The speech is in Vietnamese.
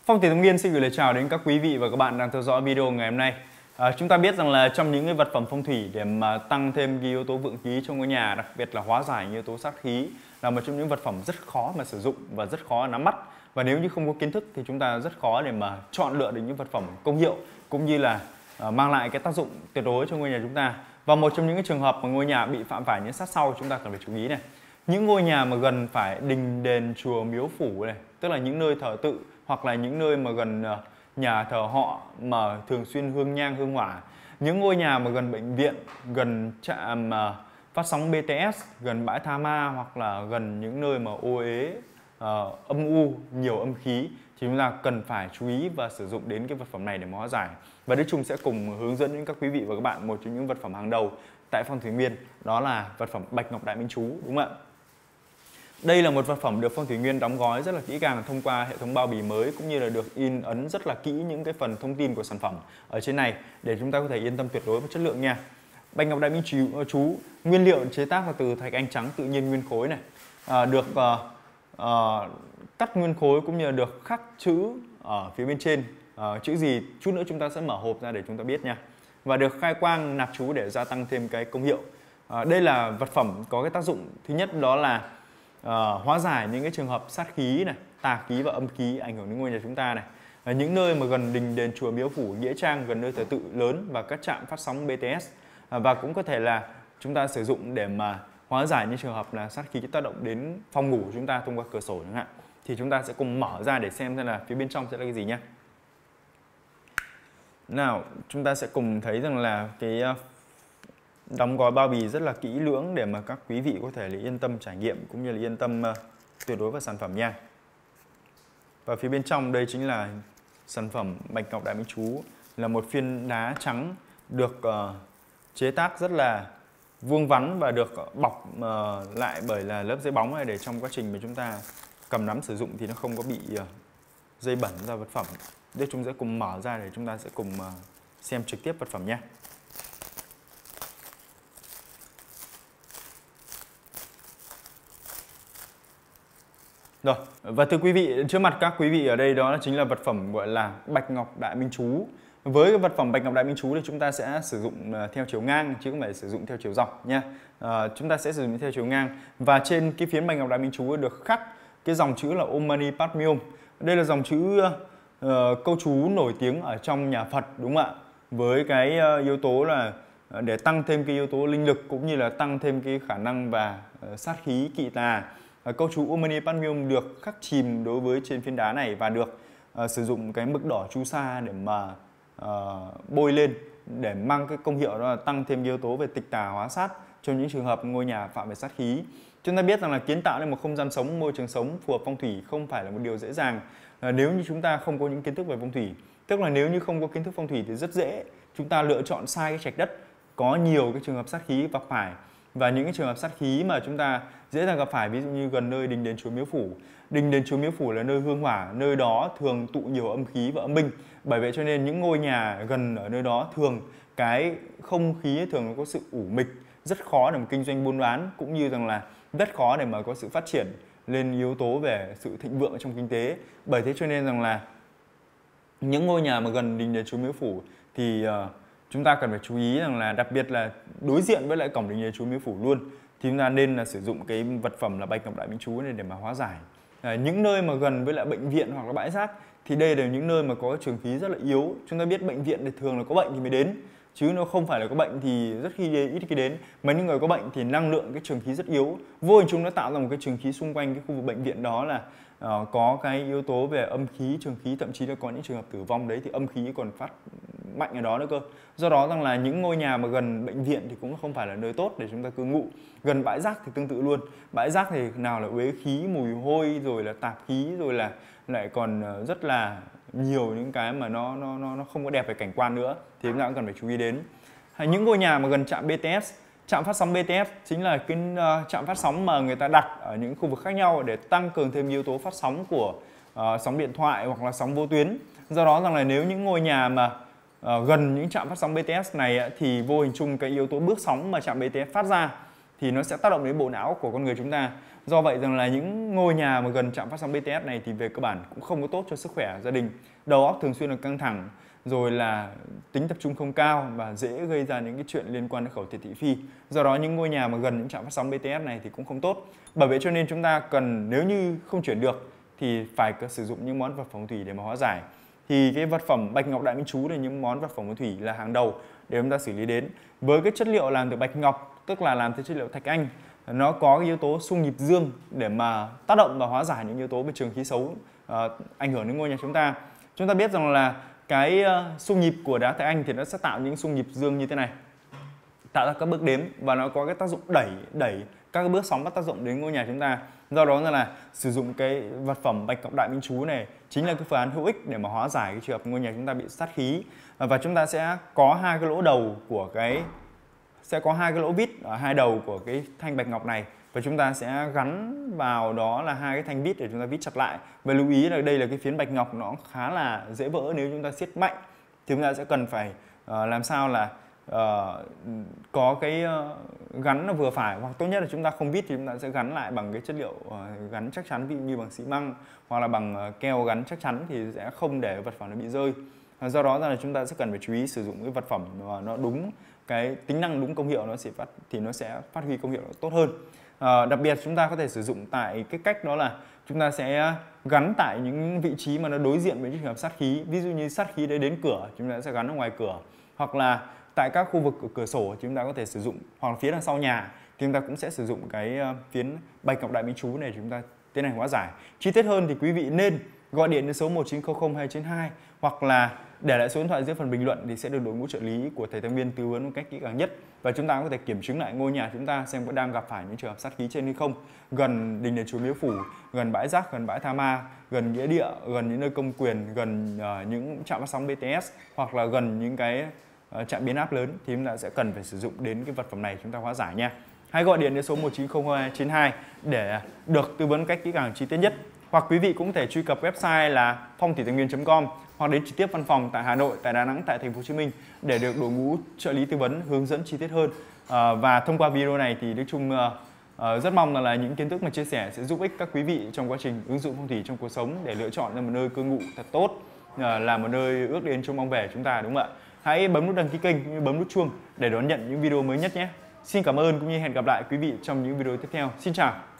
Phong thủy Tâm Nghiên xin gửi lời chào đến các quý vị và các bạn đang theo dõi video ngày hôm nay. Chúng ta biết rằng là trong những cái vật phẩm phong thủy để mà tăng thêm cái yếu tố vượng khí trong ngôi nhà, đặc biệt là hóa giải yếu tố sát khí, là một trong những vật phẩm rất khó mà sử dụng và rất khó nắm bắt. Và nếu như không có kiến thức thì chúng ta rất khó để mà chọn lựa được những vật phẩm công hiệu cũng như là mang lại cái tác dụng tuyệt đối cho ngôi nhà chúng ta. Và một trong những cái trường hợp mà ngôi nhà bị phạm phải những sát sau, chúng ta cần phải chú ý này. Những ngôi nhà mà gần phải đình đền chùa miếu phủ này, tức là những nơi thờ tự hoặc là những nơi mà gần nhà thờ họ mà thường xuyên hương nhang hương hỏa, những ngôi nhà mà gần bệnh viện, gần trạm phát sóng BTS, gần bãi tha ma hoặc là gần những nơi mà ô uế, âm u, nhiều âm khí thì chúng ta cần phải chú ý và sử dụng đến cái vật phẩm này để hóa giải. Và Đức Trung sẽ cùng hướng dẫn đến các quý vị và các bạn một trong những vật phẩm hàng đầu tại Phong thủy Nguyên, đó là vật phẩm Bạch Ngọc Đại Minh Chú, đúng không ạ? Đây là một vật phẩm được Phong thủy Nguyên đóng gói rất là kỹ càng thông qua hệ thống bao bì mới, cũng như là được in ấn rất là kỹ những cái phần thông tin của sản phẩm ở trên này để chúng ta có thể yên tâm tuyệt đối với chất lượng nha. Bạch Ngọc Đại Minh Chú nguyên liệu chế tác là từ thạch anh trắng tự nhiên nguyên khối này, được cắt nguyên khối cũng như là được khắc chữ ở phía bên trên. Chữ gì chút nữa chúng ta sẽ mở hộp ra để chúng ta biết nha. Và được khai quang nạp chú để gia tăng thêm cái công hiệu. Đây là vật phẩm có cái tác dụng thứ nhất, đó là hóa giải những cái trường hợp sát khí này, tà khí và âm khí ảnh hưởng đến ngôi nhà chúng ta này. Những nơi mà gần đình đền chùa miếu phủ nghĩa trang, gần nơi thờ tự lớn và các trạm phát sóng BTS, và cũng có thể là chúng ta sử dụng để mà hóa giải những trường hợp là sát khí tác động đến phòng ngủ của chúng ta thông qua cửa sổ chẳng hạn. Thì chúng ta sẽ cùng mở ra để xem là phía bên trong sẽ là cái gì nhé. Nào, chúng ta sẽ cùng thấy rằng là cái đóng gói bao bì rất là kỹ lưỡng để mà các quý vị có thể là yên tâm trải nghiệm cũng như là yên tâm tuyệt đối vào sản phẩm nha. Và phía bên trong đây chính là sản phẩm Bạch Ngọc Đại Minh Chú, là một phiên đá trắng được chế tác rất là vuông vắn và được bọc lại bởi là lớp giấy bóng này, để trong quá trình mà chúng ta cầm nắm sử dụng thì nó không có bị dây bẩn ra vật phẩm. Để chúng sẽ cùng mở ra để chúng ta sẽ cùng xem trực tiếp vật phẩm nha. Rồi, và thưa quý vị, trước mặt các quý vị ở đây đó chính là vật phẩm gọi là Bạch Ngọc Đại Minh Chú. Với cái vật phẩm Bạch Ngọc Đại Minh Chú thì chúng ta sẽ sử dụng theo chiều ngang chứ không phải sử dụng theo chiều dọc nha. Chúng ta sẽ sử dụng theo chiều ngang, và trên cái phiến Bạch Ngọc Đại Minh Chú được khắc cái dòng chữ là Om Mani Padme Hum. Đây là dòng chữ câu chú nổi tiếng ở trong nhà Phật, đúng không ạ? Với cái yếu tố là để tăng thêm cái yếu tố linh lực cũng như là tăng thêm cái khả năng và sát khí kỵ tà. Câu chú Om Mani Padme Hum được khắc chìm đối với trên phiến đá này và được sử dụng cái mực đỏ chu sa để mà bôi lên để mang cái công hiệu đó là tăng thêm yếu tố về tịch tà hóa sát trong những trường hợp ngôi nhà phạm về sát khí. Chúng ta biết rằng là kiến tạo nên một không gian sống, môi trường sống phù hợp phong thủy không phải là một điều dễ dàng nếu như chúng ta không có những kiến thức về phong thủy. Tức là nếu như không có kiến thức phong thủy thì rất dễ chúng ta lựa chọn sai cái trạch đất, có nhiều cái trường hợp sát khí gặp phải. Và những cái trường hợp sát khí mà chúng ta dễ dàng gặp phải, ví dụ như gần nơi đình đền chùa miếu phủ. Đình đền chùa miếu phủ là nơi hương hỏa, nơi đó thường tụ nhiều âm khí và âm binh. Bởi vậy cho nên những ngôi nhà gần ở nơi đó thường cái không khí thường có sự ủ mịch, rất khó để mà kinh doanh buôn bán, cũng như rằng là rất khó để mà có sự phát triển lên yếu tố về sự thịnh vượng trong kinh tế. Bởi thế cho nên rằng là những ngôi nhà mà gần đình đền chùa miếu phủ thì chúng ta cần phải chú ý rằng là đặc biệt là đối diện với lại cổng đình đền chùa miếu phủ luôn thì chúng ta nên là sử dụng cái vật phẩm là Bạch Ngọc Đại Minh Chú này để mà hóa giải. Những nơi mà gần với lại bệnh viện hoặc là bãi rác thì đây là những nơi mà có trường khí rất là yếu. Chúng ta biết bệnh viện thì thường là có bệnh thì mới đến, chứ nó không phải là có bệnh thì rất ít khi đến. Mà những người có bệnh thì năng lượng cái trường khí rất yếu, vô hình chung nó tạo ra một cái trường khí xung quanh cái khu vực bệnh viện đó là có cái yếu tố về âm khí, trường khí, thậm chí là có những trường hợp tử vong đấy thì âm khí còn phát mạnh ở đó nữa cơ. Do đó rằng là những ngôi nhà mà gần bệnh viện thì cũng không phải là nơi tốt để chúng ta cư ngụ. Gần bãi rác thì tương tự luôn. Bãi rác thì nào là uế khí, mùi hôi, rồi là tạp khí, rồi là lại còn rất là nhiều những cái mà nó không có đẹp về cảnh quan nữa thì chúng ta cũng cần phải chú ý đến. Những ngôi nhà mà gần trạm BTS, trạm phát sóng BTS chính là cái trạm phát sóng mà người ta đặt ở những khu vực khác nhau để tăng cường thêm yếu tố phát sóng của sóng điện thoại hoặc là sóng vô tuyến. Do đó rằng là nếu những ngôi nhà mà gần những trạm phát sóng BTS này thì vô hình chung cái yếu tố bước sóng mà trạm BTS phát ra thì nó sẽ tác động đến bộ não của con người chúng ta. Do vậy rằng là những ngôi nhà mà gần trạm phát sóng BTS này thì về cơ bản cũng không có tốt cho sức khỏe gia đình. Đầu óc thường xuyên là căng thẳng, rồi là tính tập trung không cao và dễ gây ra những cái chuyện liên quan đến khẩu tiền thị phi. Do đó những ngôi nhà mà gần những trạm phát sóng BTS này thì cũng không tốt. Bởi vậy cho nên chúng ta cần, nếu như không chuyển được thì phải sử dụng những món vật phẩm thủy để mà hóa giải. Thì cái vật phẩm bạch ngọc đại minh chú là những món vật phẩm thủy là hàng đầu để chúng ta xử lý đến. Với cái chất liệu làm từ bạch ngọc, tức là làm từ chất liệu thạch anh, nó có cái yếu tố xung nhịp dương để mà tác động và hóa giải những yếu tố về trường khí xấu ảnh hưởng đến ngôi nhà chúng ta. Chúng ta biết rằng là cái xung nhịp của đá thạch anh thì nó sẽ tạo những xung nhịp dương như thế này, tạo ra các bước đếm và nó có cái tác dụng đẩy các cái bước sóng có tác dụng đến ngôi nhà chúng ta. Do đó là sử dụng cái vật phẩm bạch ngọc đại minh chú này chính là cái phương án hữu ích để mà hóa giải cái trường hợp ngôi nhà chúng ta bị sát khí. Và chúng ta sẽ có hai cái lỗ đầu của hai cái lỗ vít ở hai đầu của cái thanh bạch ngọc này, và chúng ta sẽ gắn vào đó là hai cái thanh vít để chúng ta vít chặt lại. Và lưu ý là đây là cái phiến bạch ngọc nó khá là dễ vỡ, nếu chúng ta siết mạnh thì chúng ta sẽ cần phải làm sao là có cái gắn nó vừa phải, hoặc tốt nhất là chúng ta không vít thì chúng ta sẽ gắn lại bằng cái chất liệu gắn chắc chắn, ví dụ như bằng xi măng hoặc là bằng keo gắn chắc chắn thì sẽ không để vật phẩm nó bị rơi. Do đó là chúng ta sẽ cần phải chú ý sử dụng cái vật phẩm nó đúng cái tính năng, đúng công hiệu, nó sẽ phát huy công hiệu tốt hơn. Đặc biệt chúng ta có thể sử dụng tại cái cách đó là chúng ta sẽ gắn tại những vị trí mà nó đối diện với những trường hợp sát khí. Ví dụ như sát khí đấy đến cửa, chúng ta sẽ gắn ở ngoài cửa, hoặc là tại các khu vực của cửa sổ chúng ta có thể sử dụng, hoặc là phía đằng sau nhà thì chúng ta cũng sẽ sử dụng cái phiến bạch ngọc đại minh chú này chúng ta tiến hành hóa giải. Chi tiết hơn thì quý vị nên gọi điện đến số 1900 hoặc là để lại số điện thoại dưới phần bình luận thì sẽ được đội ngũ trợ lý của thầy Tăng Viên tư vấn một cách kỹ càng nhất, và chúng ta có thể kiểm chứng lại ngôi nhà chúng ta xem có đang gặp phải những trường hợp sát khí trên hay không, gần đình đền chùa miếu phủ, gần bãi rác, gần bãi tha ma, gần nghĩa địa, gần những nơi công quyền, gần những trạm phát sóng BTS, hoặc là gần những cái trạm biến áp lớn thì chúng ta sẽ cần phải sử dụng đến cái vật phẩm này chúng ta hóa giải nha. Hãy gọi điện đến số 1900 để được tư vấn cách kỹ càng chi tiết nhất. Hoặc quý vị cũng có thể truy cập website là phongthủy-tăng-viên.com hoặc đến trực tiếp văn phòng tại Hà Nội, tại Đà Nẵng, tại Thành phố Hồ Chí Minh để được đội ngũ trợ lý tư vấn hướng dẫn chi tiết hơn. Và thông qua video này thì Đức Trung rất mong là những kiến thức mà chia sẻ sẽ giúp ích các quý vị trong quá trình ứng dụng phong thủy trong cuộc sống để lựa chọn ra một nơi cư ngụ thật tốt, là một nơi ước đến trông mong về chúng ta, đúng không ạ? Hãy bấm nút đăng ký kênh cũng như bấm nút chuông để đón nhận những video mới nhất nhé. Xin cảm ơn cũng như hẹn gặp lại quý vị trong những video tiếp theo. Xin chào.